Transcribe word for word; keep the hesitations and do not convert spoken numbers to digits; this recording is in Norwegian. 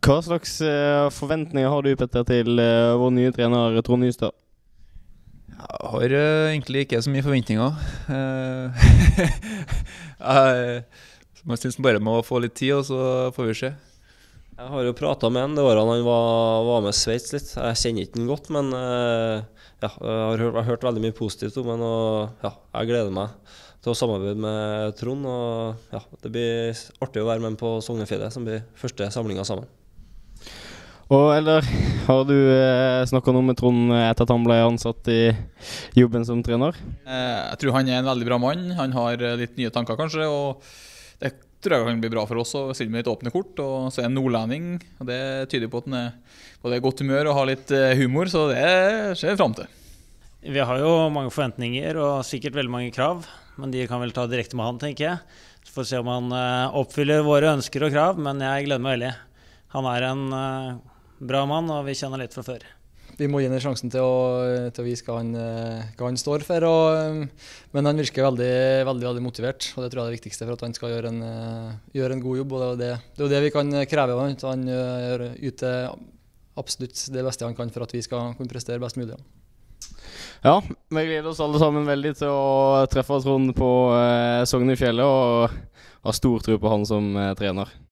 Hva slags eh, forventninger har du, Petter, til eh, vår nye trener Trond Nystad? Jeg har uh, egentlig ikke så mye forventninger. Uh, jeg jeg synes bare må få litt tid, og så får vi se. Jeg har jo pratet med han det året han var, var med Sveits litt. Jeg kjenner ikke han godt, men uh, ja, jeg har hørt, jeg har hørt veldig mye positivt om han, og ja, jeg gleder meg til å samarbeide med Trond. Og ja, det blir artig å være med på Sognefjellet, som blir første samlinga sammen. Og eller har du eh, snakket noe med Trond etter at han ble ansatt i jobben som trener? Eh, jeg tror han er en veldig bra mann. Han har litt nye tanker kanskje, og det tror jeg kan bli bra for oss å stille med litt åpne kort. Og så er han nordlending, og det tyder på at han er både godt humør og har litt humor, så det ser jeg frem til. Vi har jo mange forventninger og sikkert veldig mange krav, men de kan vel ta direkte med han, tenker jeg. Så får vi se om han oppfyller våre ønsker og krav, men jeg gleder meg veldig. Han er en bra mann, og vi kjenner litt fra før. Vi må gi ham sjansen til å, til å vise hva han, hva han står for, og, men han virker veldig, veldig, veldig motivert, og det tror jeg er det viktigste for at han skal gjøre en, gjøre en god jobb, og det er jo det, det, er jo det vi kan kreve av han, at han gjør yter absolutt det beste han kan for at vi skal kunne prestere best mulig. Ja, vi gleder oss alle sammen veldig til å treffe Trond på eh, Sognefjellet, og har stor tro på han som eh, trener.